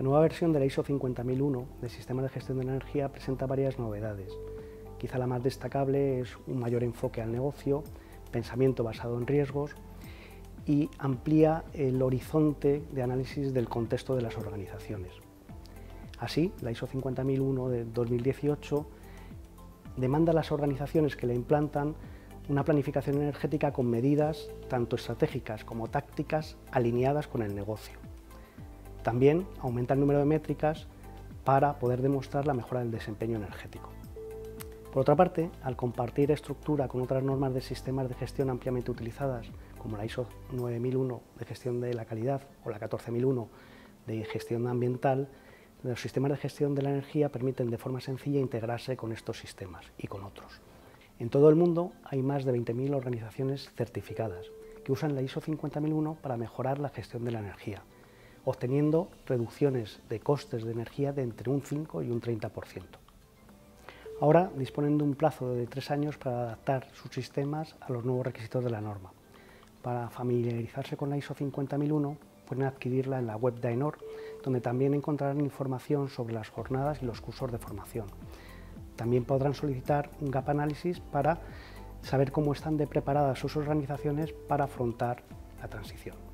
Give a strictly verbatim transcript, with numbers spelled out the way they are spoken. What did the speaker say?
La nueva versión de la I S O cincuenta mil uno de Sistemas de Gestión de la Energía presenta varias novedades. Quizá la más destacable es un mayor enfoque al negocio, pensamiento basado en riesgos y amplía el horizonte de análisis del contexto de las organizaciones. Así, la I S O cincuenta mil uno de dos mil dieciocho demanda a las organizaciones que la implantan una planificación energética con medidas tanto estratégicas como tácticas alineadas con el negocio. También aumenta el número de métricas para poder demostrar la mejora del desempeño energético. Por otra parte, al compartir estructura con otras normas de sistemas de gestión ampliamente utilizadas, como la I S O nueve mil uno de gestión de la calidad o la catorce mil uno de gestión ambiental, los sistemas de gestión de la energía permiten de forma sencilla integrarse con estos sistemas y con otros. En todo el mundo hay más de veinte mil organizaciones certificadas que usan la I S O cincuenta mil uno para mejorar la gestión de la energía, obteniendo reducciones de costes de energía de entre un cinco y un treinta por ciento. Ahora disponen de un plazo de tres años para adaptar sus sistemas a los nuevos requisitos de la norma. Para familiarizarse con la I S O cincuenta mil uno pueden adquirirla en la web de AENOR, donde también encontrarán información sobre las jornadas y los cursos de formación. También podrán solicitar un gap análisis para saber cómo están de preparadas sus organizaciones para afrontar la transición.